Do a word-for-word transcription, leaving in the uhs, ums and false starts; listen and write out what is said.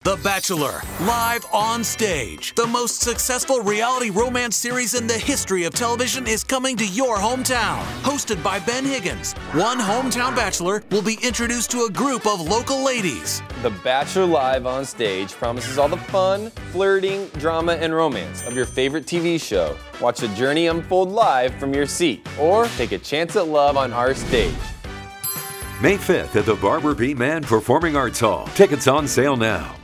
The Bachelor, live on stage. The most successful reality romance series in the history of television is coming to your hometown. Hosted by Ben Higgins, one hometown bachelor will be introduced to a group of local ladies. The Bachelor live on stage promises all the fun, flirting, drama, and romance of your favorite T V show. Watch the journey unfold live from your seat, or take a chance at love on our stage. May fifth at the Barbara B. Mann Performing Arts Hall. Tickets on sale now.